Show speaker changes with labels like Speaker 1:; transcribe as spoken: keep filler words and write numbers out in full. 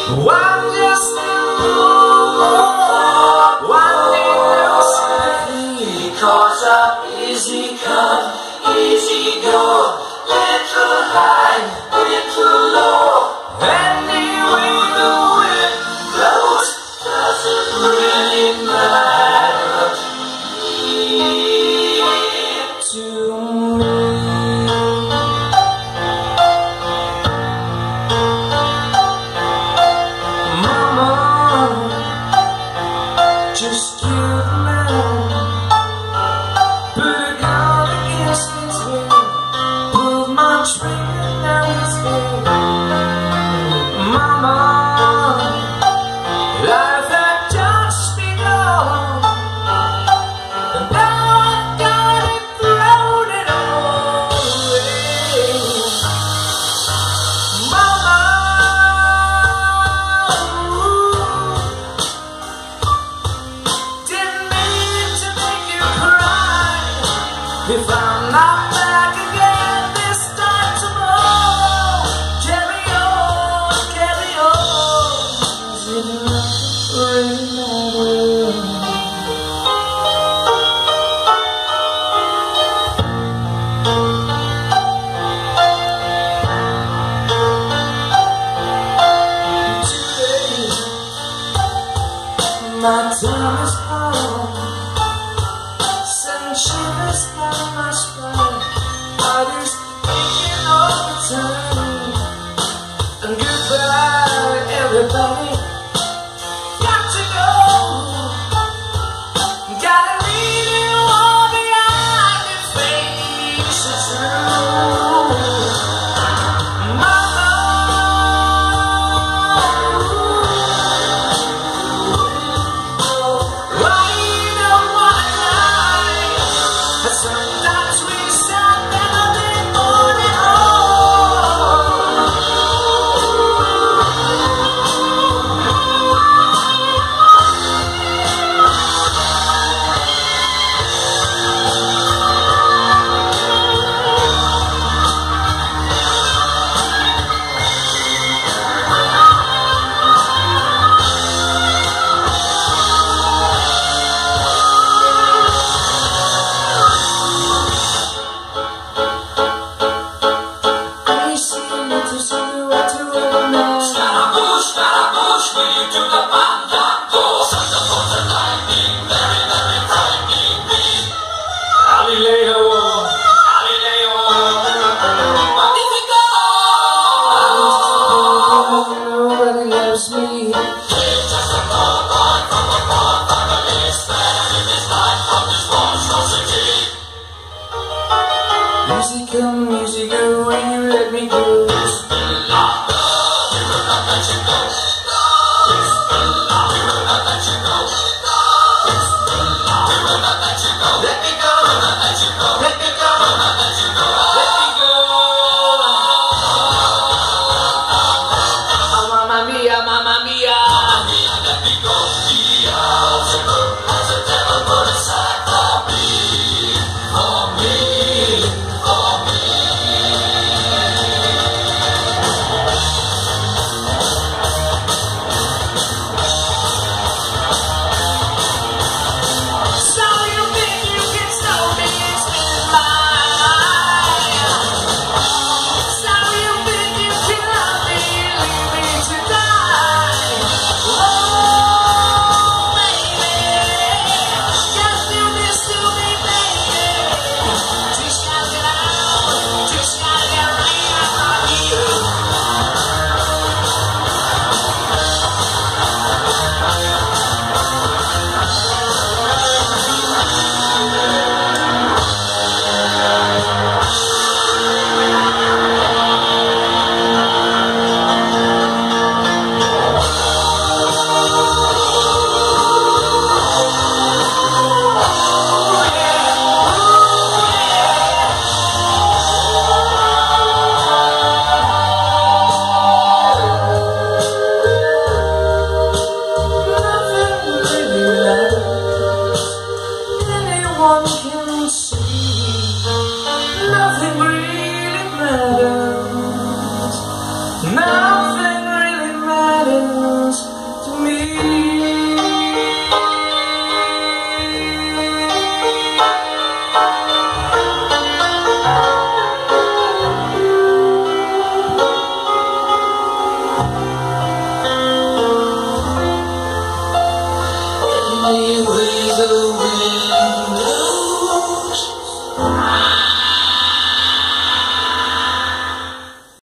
Speaker 1: I'm just a fool, wanting no sympathy, because I'm easy come, easy go, little high, little low. Anyway the wind blows, doesn't really matter to me. Just you and me, put a gun against his head, pulled my trigger, now he's dead. Mama, life had just begun, and now I've got it thrown it all away. Mama, if I'm not back again this time tomorrow, carry on, carry on. Is it not really matter? Today, my time is home. Shivers down my spine, heart is aching all the time. And goodbye, everybody, got to go. Gotta leave you all behind and face the truth. Mama, right on my line. Sometimes we sat there and they put it will you do the pandango? Thunderbolts and lightning, very, very frightening me. Galileo, Galileo, Magnifico. Nobody loves me. He's just a poor boy from a poor family, sparing his life from this monstrosity. Easy come, easy go, when you let me go. Bismillah, we will not let you go. Bismillah, we will not let you go. Bismillah, we will not let you go. Let me go, we will not let you go. Let me go, we will not let you go. Let me go. Oh, mamma mia, mamma mia. Mamma mia, let me go. Beelzebub has a devil put aside for me, for me, for me. Nothing really matters now.